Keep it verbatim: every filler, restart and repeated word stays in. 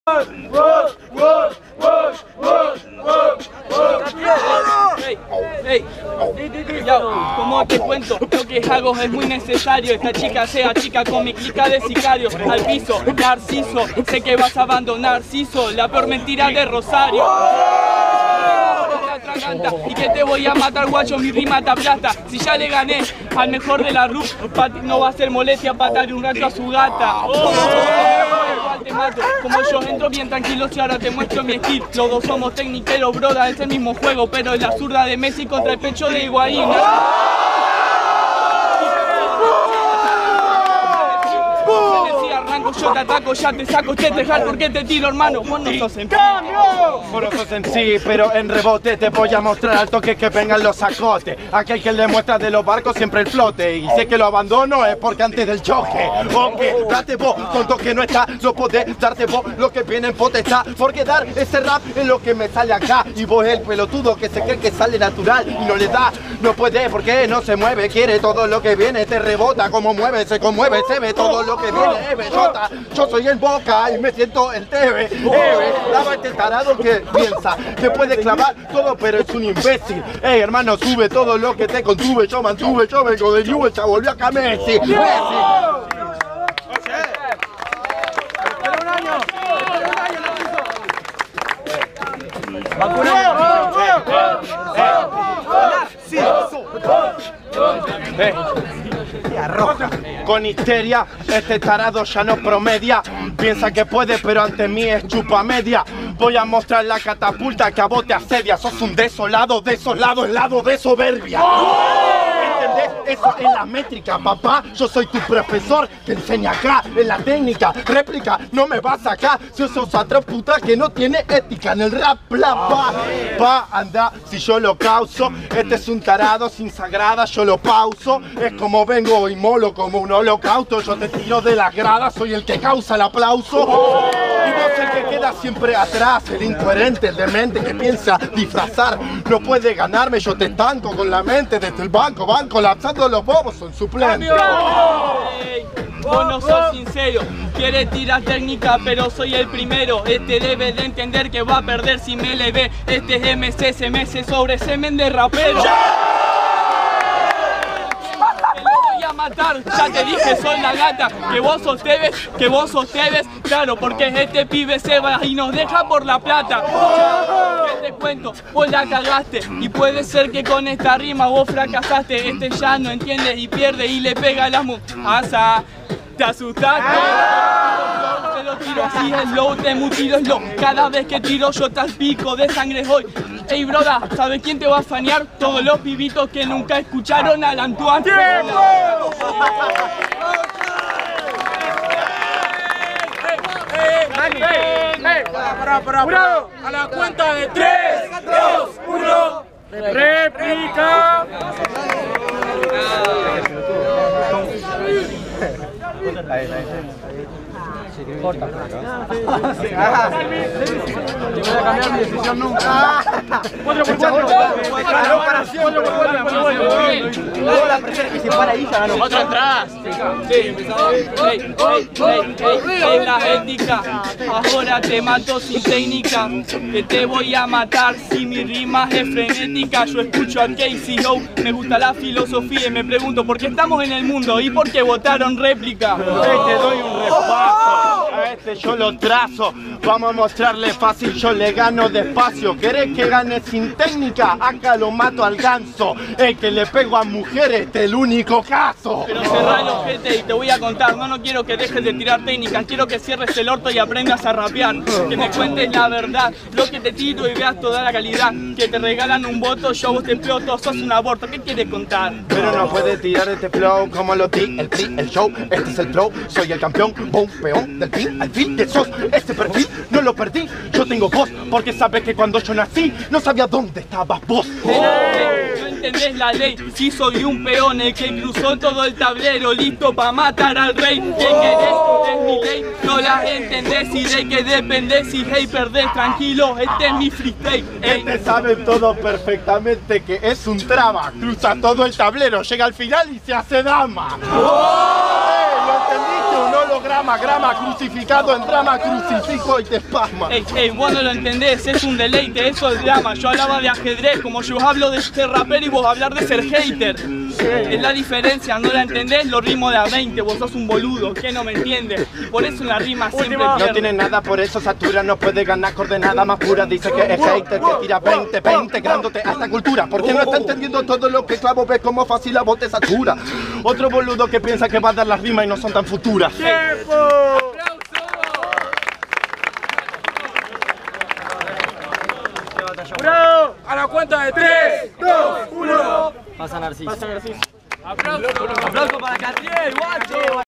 Hey, hey, ya, como te cuento, lo que hago es muy necesario. Esta chica sea chica con mi clica de sicario. Al piso, Narciso, sé que vas a abandonar, Ciso, la peor mentira de Rosario. Y que te voy a matar, guacho, mi rima te aplasta. Si ya le gané al mejor de la R U P, no va a ser molestia patarle un rato a su gata. Oh, igual te mato, como yo entro bien tranquilo y ahora te muestro mi skill. Los dos somos tecniqueros, broda, es el mismo juego, pero es la zurda de Messi contra el pecho de Higuaín. Yo te ataco, ya te saco, te dejar porque te tiro, hermano. Vos no sos en ¡Cambio! Vos no sos en sí, pero en rebote te voy a mostrar al toque que vengan los sacotes. Aquel que le muestra de los barcos siempre el flote. Y sé que lo abandono es porque antes del choque. Ok, date vos, tonto que no está. No podés darte vos lo que viene en potestad. Porque dar ese rap es lo que me sale acá. Y vos el pelotudo que se cree que sale natural y no le da. No puede porque no se mueve. Quiere todo lo que viene, te rebota. Como mueve, se conmueve, se ve todo lo que viene. Eh, bellota. Yo soy el Boca y me siento el Teve. Eve, daba este tarado que piensa que puede clavar todo, pero es un imbécil. Ey, hermano, sube todo lo que te contuve. Yo mantuve, yo vengo de Newell's, ya volvió acá Messi. Messi. Eh. Arroja. Con histeria, este tarado ya no promedia. Piensa que puede, pero ante mí es chupa media. Voy a mostrar la catapulta que a vos te asedia. Sos un desolado, desolado, helado de soberbia. ¿Entendés? Eso es la métrica, papá. Yo soy tu profesor, te enseña acá, en la técnica. Réplica, no me vas acá. Si sos otra puta que no tiene ética en el rap, bla, pa. Pa, anda, si yo lo causo. Este es un tarado sin sagrada, yo lo pauso. Es como vengo y molo como un holocausto. Yo te tiro de las gradas, soy el que causa el aplauso. Y vos el que queda siempre atrás, el incoherente, el demente que piensa disfrazar. No puede ganarme, yo te estanco con la mente desde el banco, van colapsando los bobos, son suplentes. Hey, vos no sos sincero, quiere tirar técnica pero soy el primero. Este debe de entender que va a perder si me le ve. Este es M C, se me se sobre semen de rapero. Matar, ya te dije, soy la gata, que vos sos Tevez, que vos sos Tevez, claro, porque este pibe se va y nos deja por la plata. ¿Qué te cuento? Vos la cagaste y puede ser que con esta rima vos fracasaste. Este ya no entiende y pierde y le pega la muasa. Te asustaste. Te lo tiro así, slow, te mutilo slow. Cada vez que tiro yo te pico de sangre hoy. Ey, broda, ¿sabes quién te va a fanear? Todos los pibitos que nunca escucharon al Antoine. ¡Tiempo! ¡Jurado! A la cuenta de tres, dos, uno. ¡Réplica! Corta. No voy a cambiar mi decisión nunca. cuatro por cuatro. cuatro por cuatro. La presión que se para ahí ya ganó. Otro atrás. Sí. Ey, ey, ey, ey, es la ética. Ahora te mato sin técnica. Que te voy a matar si mi rima es frenética. Yo escucho a Casey Go. Me gusta la filosofía y me pregunto por qué estamos en el mundo y por qué votaron réplica. Hey, te doy un repaso. A este yo lo trazo. Vamos a mostrarle fácil, yo le gano despacio. ¿Querés que gane sin técnica? Acá lo mato al ganso. El que le pego a mujeres, este es el único caso. Pero cerrá el ojete y te voy a contar. No, no quiero que dejes de tirar técnicas. Quiero que cierres el orto y aprendas a rapear. Que me cuentes la verdad, lo que te tiro y veas toda la calidad. Que te regalan un voto, yo vos te exploto, sos un aborto. ¿Qué quieres contar? Pero no puedes tirar este flow como lo di, el pri, el show. Este es el flow, soy el campeón, boom, peón del fin al fin. Que sos este perfil, no lo perdí. Yo tengo voz, porque sabes que cuando yo nací no sabía dónde estabas vos. No entendés la ley, si soy un peón el que cruzó todo el tablero, listo pa' matar al rey. ¿Qué querés? Es mi ley, no la entendés y de que dependés y hey perdés, tranquilo, este es mi freestyle. Este sabe todo perfectamente que es un traba, cruza todo el tablero, llega al final y se hace dama. ¡Oh! ¿Lo entendiste o no holograma, grama, crucificado en drama, crucifijo y te espasma. Ey, ey, vos no lo entendés, es un deleite, eso es drama. Yo hablaba de ajedrez, como yo hablo de ser rapero y vos hablar de ser hater. Es la diferencia, no la entendés, lo rimo de a veinte, vos sos un boludo, que no me entiende. Por eso en la rima siempre No pierde. tiene nada, por eso satura, no puede ganar coordenada más pura. Dice que es hater, que tira veinte, veinte, integrándote a esta cultura. Porque no está entendiendo todo lo que clavo, ves como fácil la voz te satura. Otro boludo que piensa que va a dar las rimas y no son tan futuras. ¡Tiempo! ¡Bravo! A la cuenta de tres, dos, uno. Pasa Narciso. Aplauso. Aplauso para Catriel, guacho.